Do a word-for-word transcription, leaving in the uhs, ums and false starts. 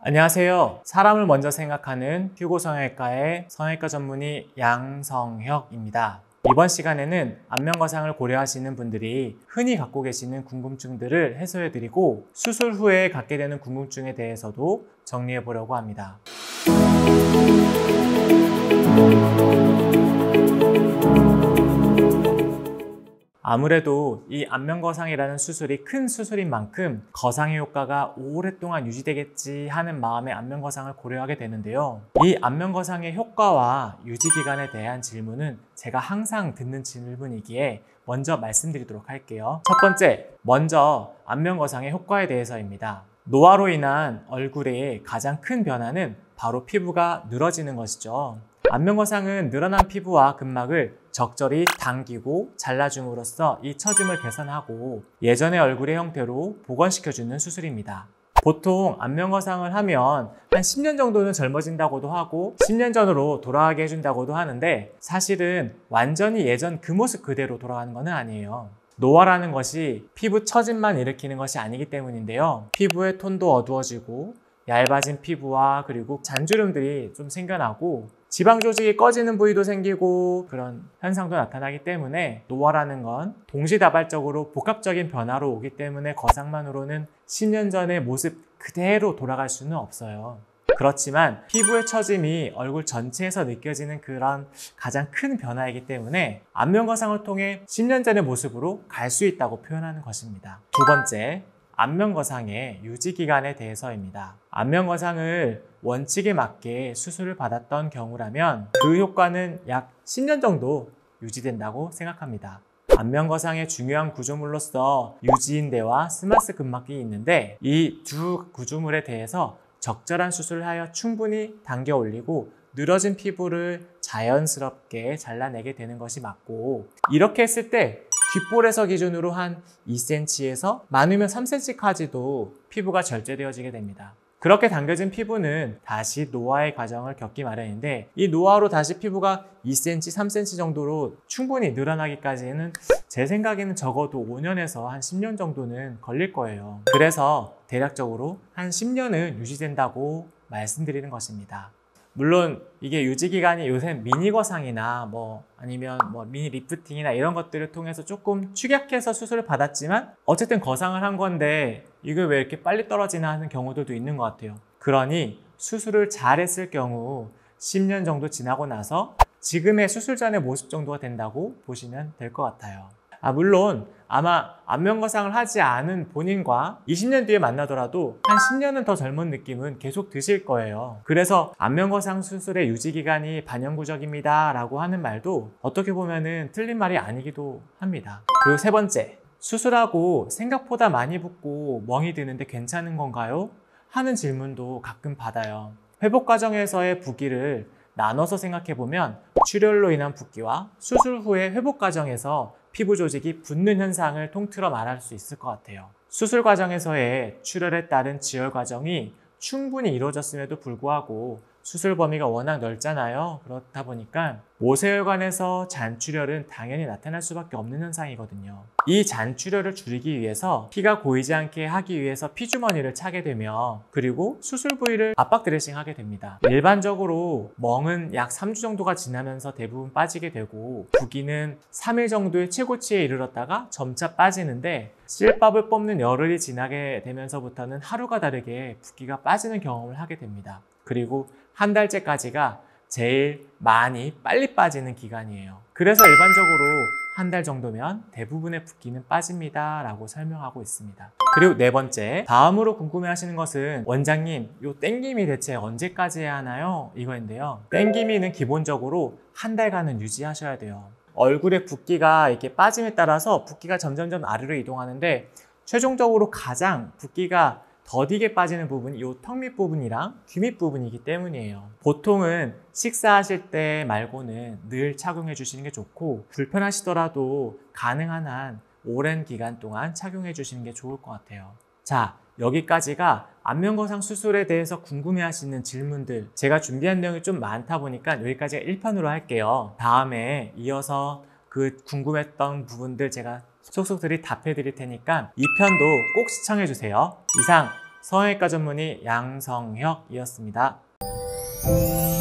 안녕하세요. 사람을 먼저 생각하는 휴고 성형외과의 성형외과 전문의 양성혁입니다. 이번 시간에는 안면거상을 고려하시는 분들이 흔히 갖고 계시는 궁금증들을 해소해드리고 수술 후에 갖게 되는 궁금증에 대해서도 정리해 보려고 합니다. 아무래도 이 안면거상이라는 수술이 큰 수술인 만큼 거상의 효과가 오랫동안 유지되겠지 하는 마음에 안면거상을 고려하게 되는데요. 이 안면거상의 효과와 유지기간에 대한 질문은 제가 항상 듣는 질문이기에 먼저 말씀드리도록 할게요. 첫 번째, 먼저 안면거상의 효과에 대해서입니다. 노화로 인한 얼굴의 가장 큰 변화는 바로 피부가 늘어지는 것이죠. 안면거상은 늘어난 피부와 근막을 적절히 당기고 잘라줌으로써 이 처짐을 개선하고 예전의 얼굴의 형태로 복원시켜주는 수술입니다. 보통 안면거상을 하면 한 십 년 정도는 젊어진다고도 하고 십 년 전으로 돌아가게 해준다고도 하는데 사실은 완전히 예전 그 모습 그대로 돌아가는 것은 아니에요. 노화라는 것이 피부 처짐만 일으키는 것이 아니기 때문인데요. 피부의 톤도 어두워지고 얇아진 피부와 그리고 잔주름들이 좀 생겨나고 지방 조직이 꺼지는 부위도 생기고 그런 현상도 나타나기 때문에 노화라는 건 동시다발적으로 복합적인 변화로 오기 때문에 거상만으로는 십 년 전의 모습 그대로 돌아갈 수는 없어요. 그렇지만 피부의 처짐이 얼굴 전체에서 느껴지는 그런 가장 큰 변화이기 때문에 안면거상을 통해 십 년 전의 모습으로 갈 수 있다고 표현하는 것입니다. 두 번째, 안면거상의 유지기간에 대해서입니다. 안면거상을 원칙에 맞게 수술을 받았던 경우라면 그 효과는 약 십 년 정도 유지된다고 생각합니다. 안면거상의 중요한 구조물로서 유지인대와 스마스 근막이 있는데 이 두 구조물에 대해서 적절한 수술을 하여 충분히 당겨 올리고 늘어진 피부를 자연스럽게 잘라내게 되는 것이 맞고, 이렇게 했을 때 귓볼에서 기준으로 한 이 센티미터에서 많으면 삼 센티미터까지도 피부가 절제되어지게 됩니다. 그렇게 당겨진 피부는 다시 노화의 과정을 겪기 마련인데 이 노화로 다시 피부가 이 센티미터, 삼 센티미터 정도로 충분히 늘어나기까지는 제 생각에는 적어도 오 년에서 한 십 년 정도는 걸릴 거예요. 그래서 대략적으로 한 십 년은 유지된다고 말씀드리는 것입니다. 물론 이게 유지기간이 요새 미니거상이나 뭐 아니면 뭐 미니 리프팅이나 이런 것들을 통해서 조금 축약해서 수술을 받았지만 어쨌든 거상을 한 건데 이게 왜 이렇게 빨리 떨어지나 하는 경우들도 있는 것 같아요. 그러니 수술을 잘 했을 경우 십 년 정도 지나고 나서 지금의 수술 전의 모습 정도가 된다고 보시면 될 것 같아요. 아, 물론 아마 안면거상을 하지 않은 본인과 이십 년 뒤에 만나더라도 한 십 년은 더 젊은 느낌은 계속 드실 거예요. 그래서 안면거상 수술의 유지기간이 반영구적입니다 라고 하는 말도 어떻게 보면은 틀린 말이 아니기도 합니다. 그리고 세 번째, 수술하고 생각보다 많이 붓고 멍이 드는데 괜찮은 건가요? 하는 질문도 가끔 받아요. 회복 과정에서의 붓기를 나눠서 생각해보면 출혈로 인한 붓기와 수술 후의 회복 과정에서 피부 조직이 붓는 현상을 통틀어 말할 수 있을 것 같아요. 수술 과정에서의 출혈에 따른 지혈 과정이 충분히 이루어졌음에도 불구하고 수술 범위가 워낙 넓잖아요. 그렇다 보니까 모세혈관에서 잔출혈은 당연히 나타날 수밖에 없는 현상이거든요. 이 잔출혈을 줄이기 위해서 피가 고이지 않게 하기 위해서 피주머니를 차게 되며 그리고 수술 부위를 압박 드레싱 하게 됩니다. 일반적으로 멍은 약 삼 주 정도가 지나면서 대부분 빠지게 되고 붓기는 삼 일 정도의 최고치에 이르렀다가 점차 빠지는데 실밥을 뽑는 열흘이 지나게 되면서부터는 하루가 다르게 붓기가 빠지는 경험을 하게 됩니다. 그리고 한 달째까지가 제일 많이 빨리 빠지는 기간이에요. 그래서 일반적으로 한 달 정도면 대부분의 붓기는 빠집니다 라고 설명하고 있습니다. 그리고 네 번째, 다음으로 궁금해 하시는 것은 원장님, 요 땡김이 대체 언제까지 해야 하나요? 이거인데요. 땡김이는 기본적으로 한 달간은 유지하셔야 돼요. 얼굴의 붓기가 이렇게 빠짐에 따라서 붓기가 점점점 아래로 이동하는데 최종적으로 가장 붓기가 더디게 빠지는 부분이 이 턱 밑 부분이랑 귀 밑 부분이기 때문이에요. 보통은 식사하실 때 말고는 늘 착용해 주시는 게 좋고 불편하시더라도 가능한 한 오랜 기간 동안 착용해 주시는 게 좋을 것 같아요. 자, 여기까지가 안면거상 수술에 대해서 궁금해 하시는 질문들, 제가 준비한 내용이 좀 많다 보니까 여기까지가 일 편으로 할게요. 다음에 이어서 그 궁금했던 부분들 제가 속속들이 답해 드릴 테니까 이 편도 꼭 시청해 주세요. 이상 성형외과 전문의 양성혁이었습니다.